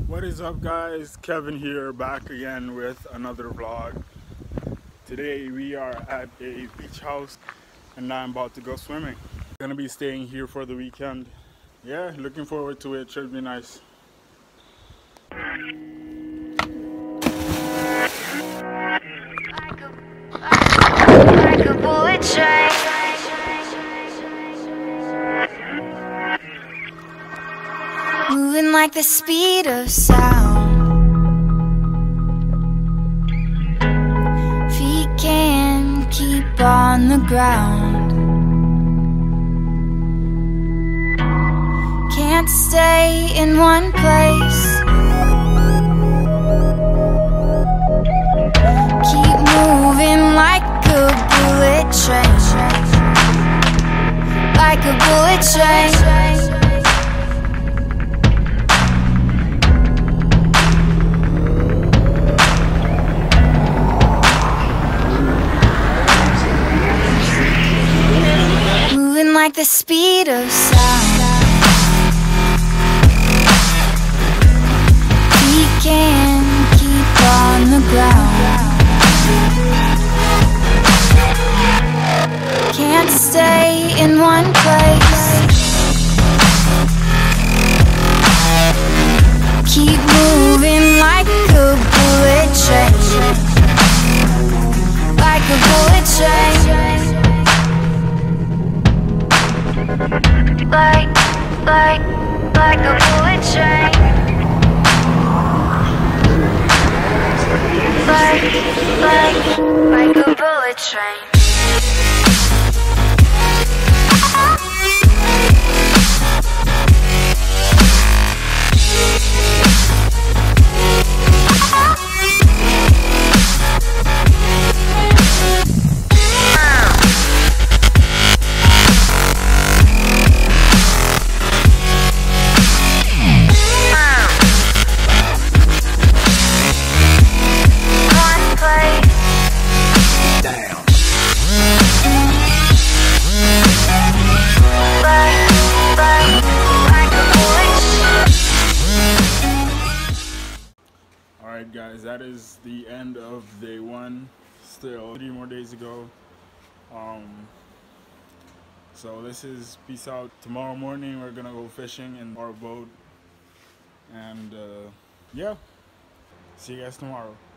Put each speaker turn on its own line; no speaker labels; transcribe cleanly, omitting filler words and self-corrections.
What is up, guys? Kevin here, back again with another vlog. Today we are at a beach house and I'm about to go swimming. Gonna be staying here for the weekend. Yeah, looking forward to it. Should be nice.
Like a bullet train, moving like the speed of sound. Feet can't keep on the ground. Can't stay in one place. Keep moving like a bullet train, like a bullet train. Moving like the speed of sound. We can't keep on the ground. Can't stay in one place. Keep moving like a bullet train, like a bullet train. Like a bullet train. Like a bullet train.
Alright guys, that is the end of day one. Still 3 more days to go. So this is peace out. Tomorrow morning we're gonna go fishing in our boat. And yeah, see you guys tomorrow.